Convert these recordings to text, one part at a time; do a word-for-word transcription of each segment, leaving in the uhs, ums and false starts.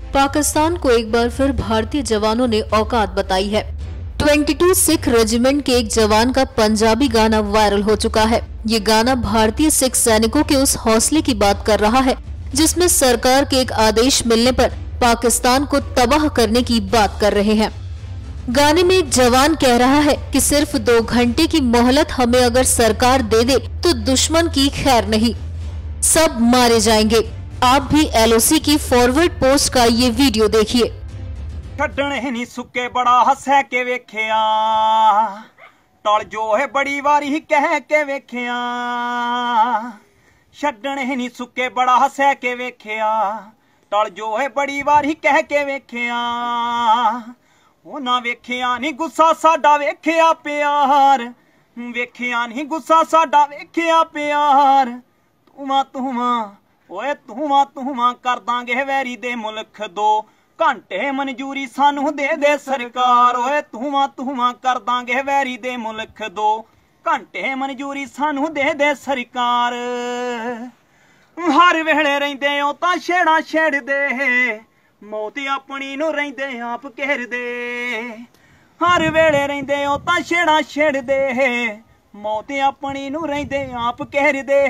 पाकिस्तान को एक बार फिर भारतीय जवानों ने औकात बताई है। बाईस सिख रेजिमेंट के एक जवान का पंजाबी गाना वायरल हो चुका है। ये गाना भारतीय सिख सैनिकों के उस हौसले की बात कर रहा है जिसमें सरकार के एक आदेश मिलने पर पाकिस्तान को तबाह करने की बात कर रहे हैं। गाने में एक जवान कह रहा है कि सिर्फ दो घंटे की मोहलत हमें अगर सरकार दे दे तो दुश्मन की खैर नहीं, सब मारे जाएंगे। आप भी एल ओ सी की फॉरवर्ड पोस्ट का ये वीडियो देखिए। छड्डणे नी सुके बड़ा हसै के वेखिया, टल जो है बड़ी वारी कह के वेखिया। छड्डणे नी सुके बड़ा हसै के वेखिया, टल जो है बड़ी वारी कह के वेखिया। उन्हां वेखिया नी गुस्सा साडा वेखिया प्यार, वेखिया नी गुस्सा साडा वेखिया प्यार। तुमा तुमा ओए तुमा तुमा कर दांगे वैरी दे मुल्क दो घंटे मंजूरी सानू दे दे सरकार। ओए तुमा तुमा कर दांगे वैरी दे मुल्क दो घंटे मंजूरी सानू दे दे सरकार। हर वेले रहिंदे ओ तां छेड़ा छेड़दे, मौत अपनी नू रहिंदे आप घेरदे। हर वेले रहिंदे ओ तां छेड़ा छेड़दे, मौत अपनी नू रहिंदे आप घेरदे।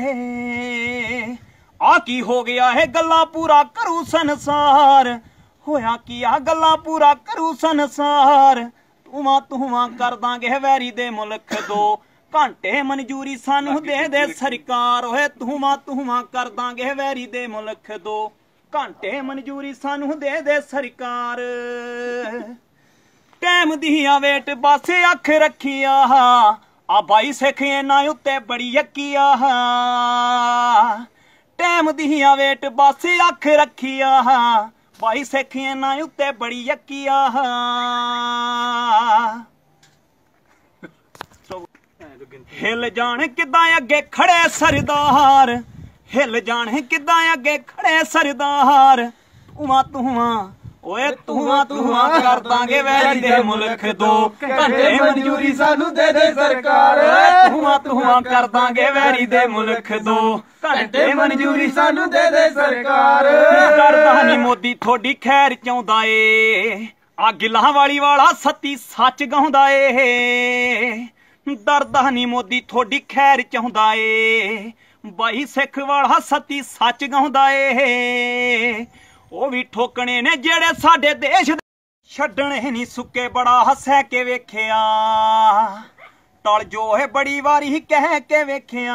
आ की हो गया है गल्ला पूरा करू संसार, होया की आ गल्ला पूरा करू संसार। तुमा तुमा कर दांगे वैरी दे मुल्क दो घंटे मंजूरी सानू दे दे सरकार। ओए तुमा तुमा कर दांगे वैरी दे मुल्क दो घंटे मंजूरी सानू दे दे सरकार। टैम दिया वेट बासे अख रखिया, आ बाई सिख इन्हां उत्ते बड़ी यकीया। टैम दिया वेट बासे अख रखिया, बाई सिख इन्हां उत्ते बड़ी यकीया। हिल जान किदां अगे खड़े सरदार, हिल जान किदां अगे खड़े सरदार। तुमा तुमा ओए तुमा तुमा कर दांगे वैरी दे मुल्क दो घंटे मंजूरी सानू दे दे सरकार। तुमा तुमा कर दांगे वैरी दे मुल्क दो घंटे मंजूरी सानू दे दे सरकार। डरदा नी मोदी थोड़ी खैर चाहुंदा ए, आ गिल्लां वाली वाला सत्ती सच गाउंदा ए। डरदा नी मोदी थोड़ी खैर चाहुंदा ए, बाई सिख वाला सत्ती सच गाउंदा ए। ओ भी ठोकने ने जेड़े साडे देश। छड्डणे नी सुके बड़ा हसै के वेखिया, टल जो है बड़ी वारी कह के वेखिया।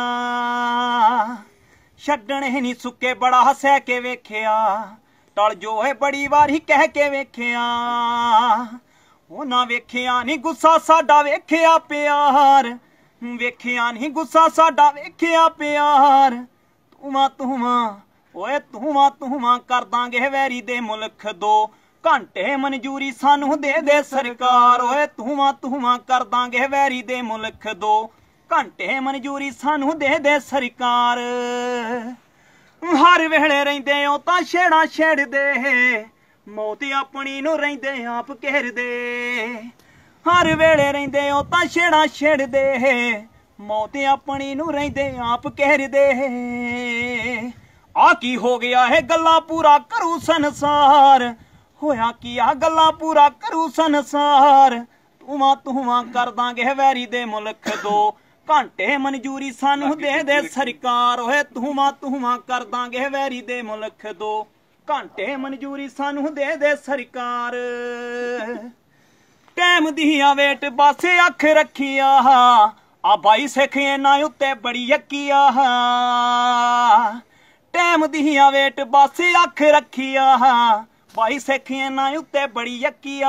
छड्डणे नी सुके बड़ा हसै के वेखिया, टल जो है बड़ी वारी कह के वेखिया। उन्हां वेखिया नी गुस्सा साडा वेखिया प्यार, वेखिया नी गुस्सा साडा वेखिया प्यार। तुमा तुमा ओए तुमा तुमा कर दांगे वैरी दे मुल्क दो घंटे मंजूरी सानू दे दे सरकार। ओए तुमा तुमा कर दांगे वैरी दे मुल्क दो घंटे मंजूरी सानू दे दे सरकार। हर वेले रहिंदे ओ तां छेड़ा छेड़दे, मौत अपनी नू रहिंदे आप घेरदे। हर वेले रहिंदे ओ तां छेड़ा छेड़दे, मौत अपनी नू रहिंदे आप घेरदे। आ की हो गया है गल्ला पूरा करू संसार, होया की आ गल्ला पूरा करू संसार। तुमा तुमा कर दांगे वैरी दे मुल्क दो घंटे मंजूरी सानू दे दे सरकार। ओए तुमा तुमा कर दांगे वैरी दे मुल्क दो घंटे मंजूरी सानू दे दे सरकार। टैम दिया वेट बासे अख रखिया, आ बाई सिख इन्हां उत्ते बड़ी यकीया। टैम दिया वेट बासे अख रखिया, बाई सिख इन्हां उत्ते बड़ी यकीया।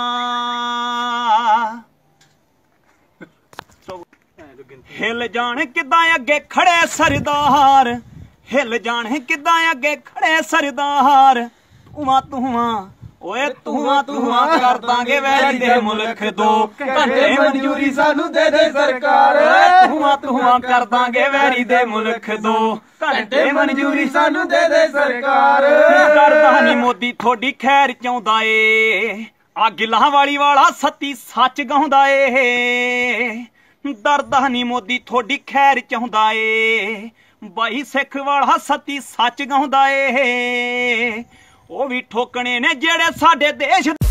हिल जान किदां अगे खड़े सरदार, हिल जान किदां अगे खड़े सरदार। तुमा तुमा ओए तुमा तुमा कर दांगे वैरी दे मुल्क दो घंटे मंजूरी सानू दे दे सरकार। तुमा तुमा कर दांगे वैरी दे मुल्क दो घंटे मंजूरी सानू दे दे सरकार। डरदा नी मोदी थोड़ी खैर चाहुंदा ए, आ गिल्लां वाली वाला सत्ती सच गाउंदा ए। डरदा नी मोदी थोड़ी खैर चाहुंदा ए, बाई सिख वाला सत्ती सच गाउंदा ए। ਉਹ ਵੀ ਠੋਕਣੇ ਨੇ ਜਿਹੜੇ ਸਾਡੇ ਦੇਸ਼